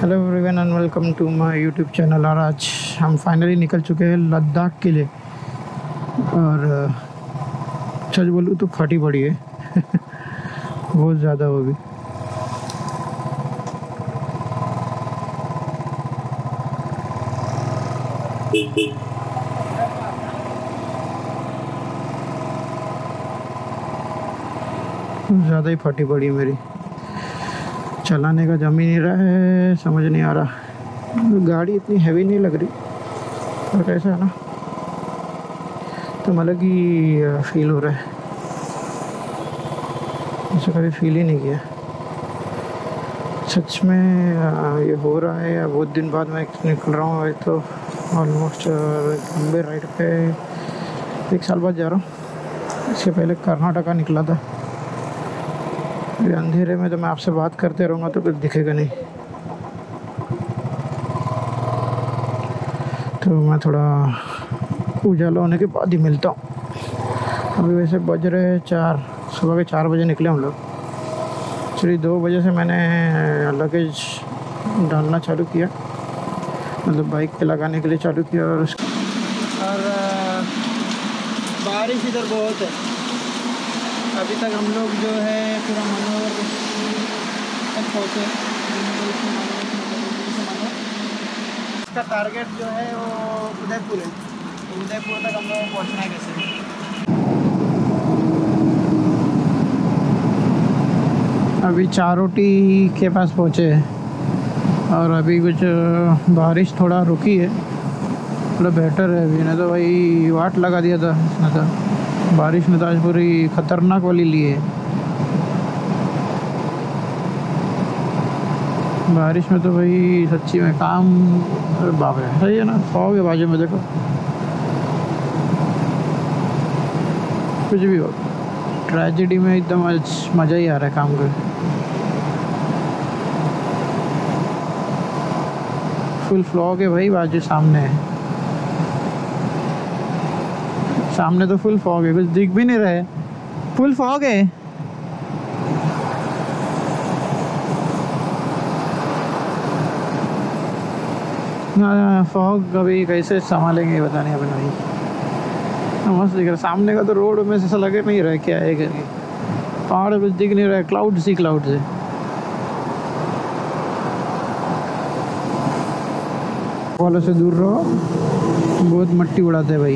Hello everyone and welcome to my YouTube channel. और आज हम फाइनली निकल चुके हैं लद्दाख के लिए। और सच बोलूँ तो फटी पड़ी है बहुत ज़्यादा वो भी। ज़्यादा ही फटी पड़ी है मेरी, चलाने का जम ही नहीं रहा है, समझ नहीं आ रहा। गाड़ी इतनी हैवी नहीं लग रही और कैसा है ना, तो अलग ही फील हो रहा है, ऐसा कभी फील ही नहीं किया सच में। ये हो रहा है या बहुत दिन बाद मैं निकल रहा हूँ, तो ऑलमोस्ट लंबे राइड पे 1 साल बाद जा रहा हूँ। इसके पहले कर्नाटका निकला था। ये अंधेरे में तो मैं आपसे बात करते रहूँगा तो कुछ दिखेगा नहीं, तो मैं थोड़ा उजाला होने के बाद ही मिलता हूँ। अभी वैसे बज रहे 4, सुबह के 4 बजे निकले हम लोग। एक्चुअली 2 बजे से मैंने लगेज डालना चालू किया, मतलब बाइक पे लगाने के लिए चालू किया। और बारिश इधर बहुत है। अभी तक हम लोग जो है पूरा मनोहर तक पहुँचे। इसका टारगेट जो है वो उदयपुर है, तो उदयपुर तक हम लोग पहुँचना है कैसे। अभी चारोटी के पास पहुँचे और अभी कुछ बारिश थोड़ा रुकी है, थोड़ा बेटर है अभी। नहीं तो भाई वाट लगा दिया था इसने, तो बारिश ने तो आज पूरी खतरनाक वाली ली है। बारिश में तो भाई सच्ची में काम बाप है, सही है ना। फॉग है बाजू में, देखो कुछ भी हो, ट्रेजेडी में एकदम मज़ा ही आ रहा है काम कर। फुल फ्लॉग है भाई, बाजू सामने है, सामने तो फुल फॉग है, कुछ दिख भी नहीं रहा है, फुल फॉग है। फॉग अभी कैसे संभालेंगे पता नहीं अपने भाई। मस्त दिख रहा है सामने का, तो रोड में से ऐसा लगे नहीं रहा है क्या है करके। पहाड़ कुछ दिख नहीं रहा है, क्लाउड्स ही क्लाउड्स है। वालों से दूर रहो, बहुत मट्टी उड़ाते हैं भाई,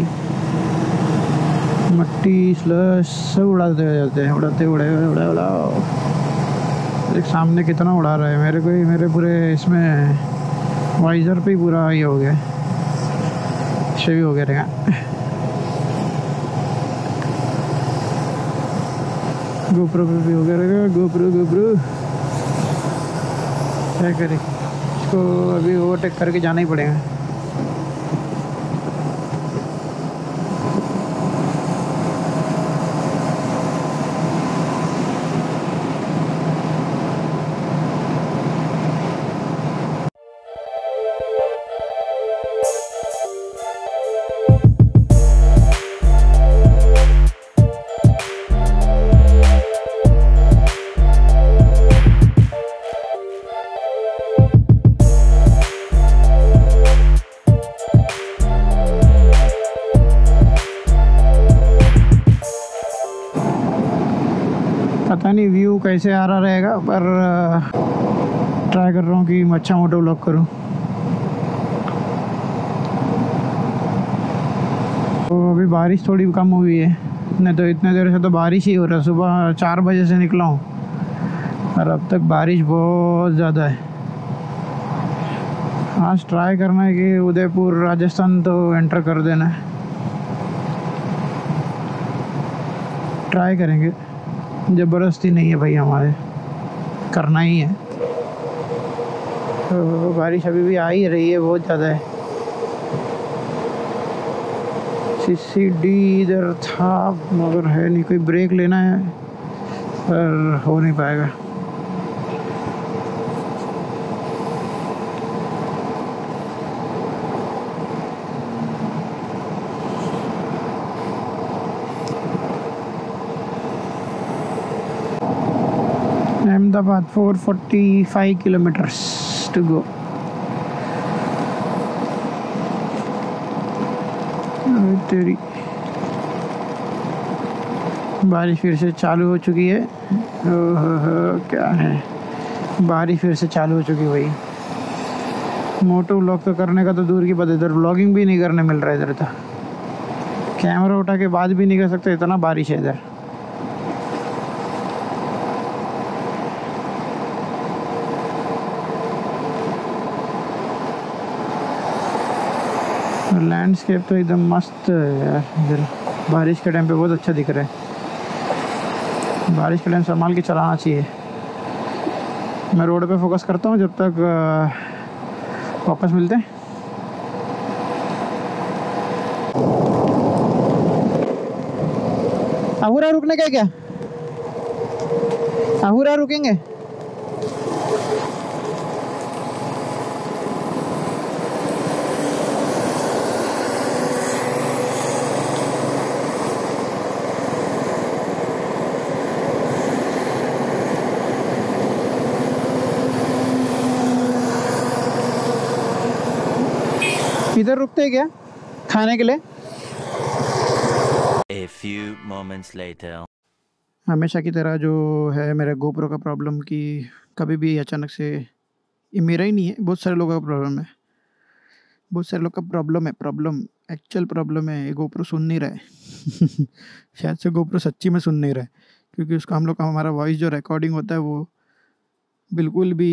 मट्टी स्लश सब उड़ाते जाते हैं, उड़ाओ। एक सामने कितना उड़ा रहा है मेरे को ही, मेरे पूरे इसमें वाइजर पे ही पूरा ये हो गया, भी हो गया रहेगा। गोप्रो पे भी हो गया रहेगा, गोप्रो क्या करें, इसको अभी ओवरटेक करके जाना ही पड़ेगा। पता नहीं व्यू कैसे आ रहा रहेगा, पर ट्राई कर रहा हूँ कि अच्छा मोटो व्लॉग करूँ। तो अभी बारिश थोड़ी कम हुई है, नहीं तो इतने देर से तो बारिश ही हो रहा है। सुबह 4 बजे से निकला हूँ और अब तक बारिश बहुत ज़्यादा है। आज ट्राई करना है कि उदयपुर राजस्थान तो एंटर कर देना है, ट्राई करेंगे। ज़बरदस्ती नहीं है भाई, हमारे करना ही है। तो बारिश अभी भी आ ही रही है, बहुत ज़्यादा है। सीसीडी इधर था मगर है नहीं, कोई ब्रेक लेना है पर हो नहीं पाएगा। Ahmedabad 445 kilometers to go. तेरी बारिश फिर से चालू हो चुकी है। ओहो, क्या है, बारिश फिर से चालू हो चुकी भाई। मोटो व्लॉग तो करने का तो दूर की बात है, इधर व्लॉगिंग भी नहीं करने मिल रहा है। इधर तो कैमरा उठा के बात भी नहीं कर सकते, इतना बारिश है इधर। लैंडस्केप तो एकदम मस्त है यार इधर। बारिश के टाइम पे बहुत अच्छा दिख रहा है। बारिश के टाइम संभाल के चलाना चाहिए। मैं रोड पे फोकस करता हूँ जब तक वापस मिलते हैं। अहूरा रुकने का क्या? अहूरा रुकेंगे? इधर रुकते हैं क्या खाने के लिए? A few moments later. हमेशा की तरह जो है मेरे गोप्रो का प्रॉब्लम कि कभी भी अचानक से, ये मेरा ही नहीं है, बहुत सारे लोगों का प्रॉब्लम है। बहुत सारे लोग का प्रॉब्लम एक्चुअल प्रॉब्लम है, ये गोप्रो सुन नहीं रहा है। शायद से गोप्रो सच्ची में सुन नहीं रहा है, क्योंकि उसका हम लोग का हमारा वॉइस जो रिकॉर्डिंग होता है वो बिल्कुल भी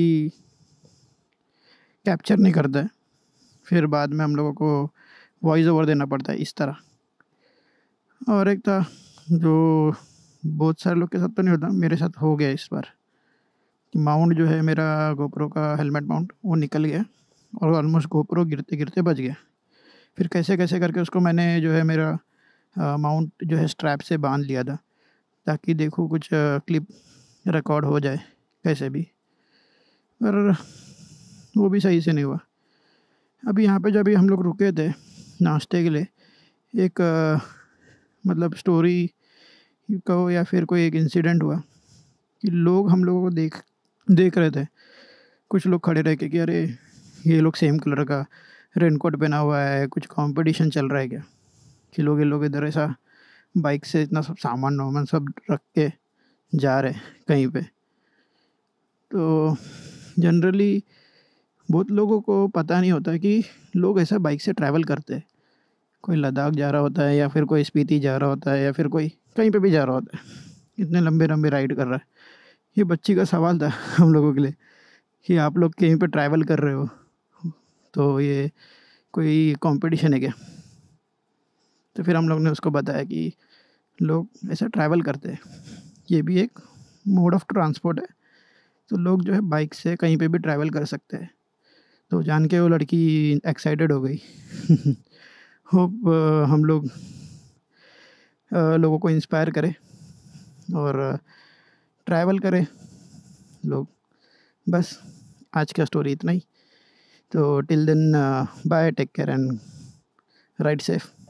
कैप्चर नहीं करता है। फिर बाद में हम लोगों को वॉइस ओवर देना पड़ता है इस तरह। और एक था जो बहुत सारे लोग के साथ तो नहीं होता, मेरे साथ हो गया इस बार। माउंट जो है मेरा गोप्रो का हेलमेट माउंट वो निकल गया और ऑलमोस्ट गोप्रो गिरते गिरते बच गया। फिर कैसे कैसे करके उसको मैंने जो है मेरा माउंट जो है स्ट्रैप से बांध लिया था, ताकि देखो कुछ क्लिप रिकॉर्ड हो जाए कैसे भी। पर वो भी सही से नहीं हुआ। अभी यहाँ पे जब भी हम लोग रुके थे नाश्ते के लिए, एक मतलब स्टोरी कहो या फिर कोई एक इंसिडेंट हुआ कि लोग हम लोगों को देख रहे थे। कुछ लोग खड़े रह के कि अरे ये लोग सेम कलर का रेनकोट पहना हुआ है, कुछ कंपटीशन चल रहा है क्या? कि लोग ये लोग इधर ऐसा बाइक से इतना सब सामान वामान सब रख के जा रहे कहीं पे। तो जनरली बहुत लोगों को पता नहीं होता कि लोग ऐसा बाइक से ट्रैवल करते हैं। कोई लद्दाख जा रहा होता है या फिर कोई स्पीति जा रहा होता है या फिर कोई कहीं पे भी जा रहा होता है, इतने लंबे लंबे राइड कर रहा है। ये बच्ची का सवाल था हम लोगों के लिए कि आप लोग कहीं पे ट्रैवल कर रहे हो तो ये कोई कंपटीशन है क्या? तो फिर हम लोग ने उसको बताया कि लोग ऐसा ट्रैवल करते हैं, ये भी एक मोड ऑफ ट्रांसपोर्ट है। तो लोग जो है बाइक से कहीं पे भी ट्रैवल कर सकते हैं। तो जान के वो लड़की एक्साइटेड हो गई। होप हम लोग लोगों को इंस्पायर करें और ट्रैवल करें लोग। बस आज का स्टोरी इतना ही। तो till then bye, take care and ride safe.